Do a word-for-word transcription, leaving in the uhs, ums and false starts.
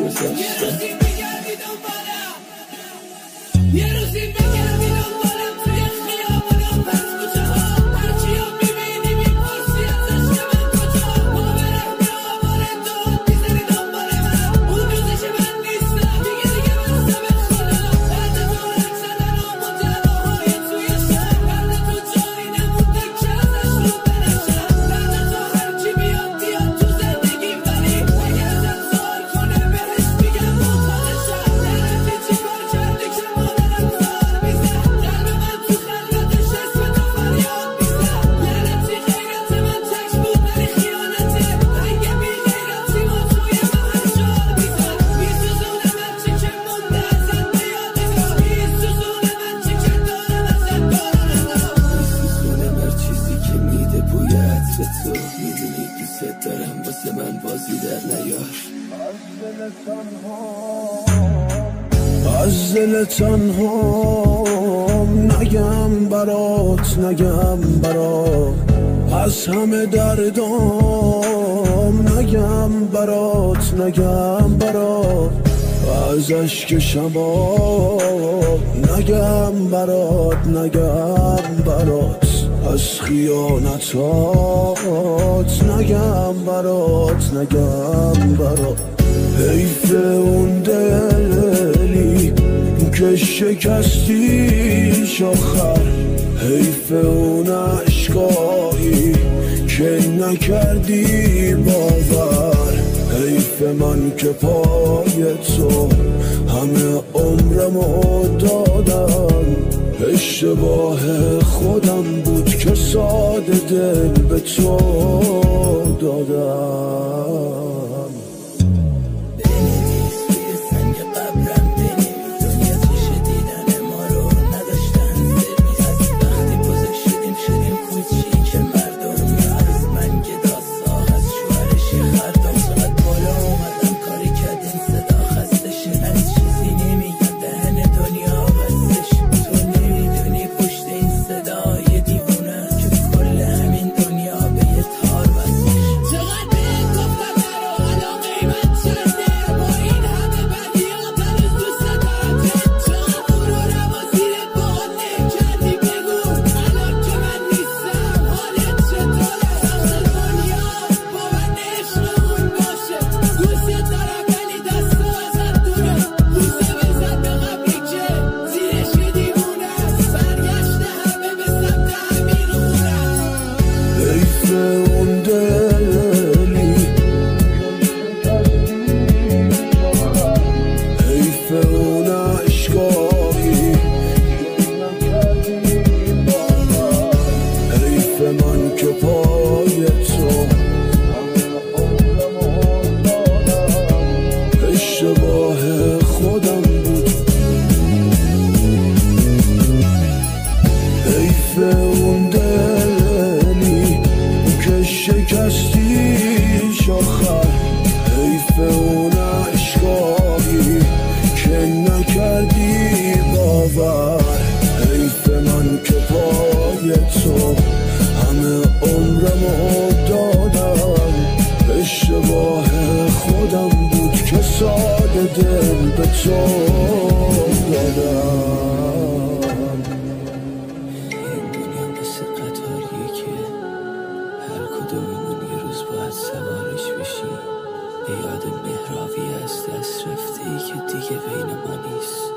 گذاشتم. یه روزی بگردی دنبالم توی خیابونم پس کوچه ها، هرچی هم میبینی میپرسی ازش که من کجا، باورم به آمار داد میزنی دنبال من، اون روزی که من نیستم دیگه دیگه بستم به خدا. بعد دورک زدن آمون تنهایی توی شهر، بعد تو جایی نمونده که ازش رو بنشم، بعد تو هرچی بیاد بیاد تو زندگی، ولی اگه ازت سوال کنه بهش میگم مخالشم. نرفتی چی کار کردی که مادرم سوال میزن، قلب من تو خلوتش اسم تو فریاد میزن. لعنتی غیرت من تک بود ولی خیانته، اگه بی غیرتی ما توی محل جال میزن. میسوزونه من چی که مونده ازت به یادگار، میسوزونه من چی که دارم ازت بارانم، میسوزونه هر چیزی که میده بوی عطر تو. میدونی دوست دارم واسه من بازی در نیار. از دل تنهام نگم برات، نگم برات، از همه دردام نگم برات، نگم برات، از اشک شباب نگم برات، نگم برات، از خیانتات نگم برات، نگم برات. حیف اون دلی که شکستیش آخر، حیف اون عشقایی که نکردی باور، حیف من که پای تو همه عمرمو دادم. اشتباه خودم بود که ساده دل به تو دادم. شکستیش آخر، حیف اون عشقایی که نکردی باور، حیف من که پای تو همه عمرمو دادم. اشتباه خودم بود که ساده دل به تو دادم. این دنیا مثل قطاریه که هر کدوممون یه روز باید سوارش بشیم. به یاد مهراوی از دست رفته ای که دیگه بین ما نیست.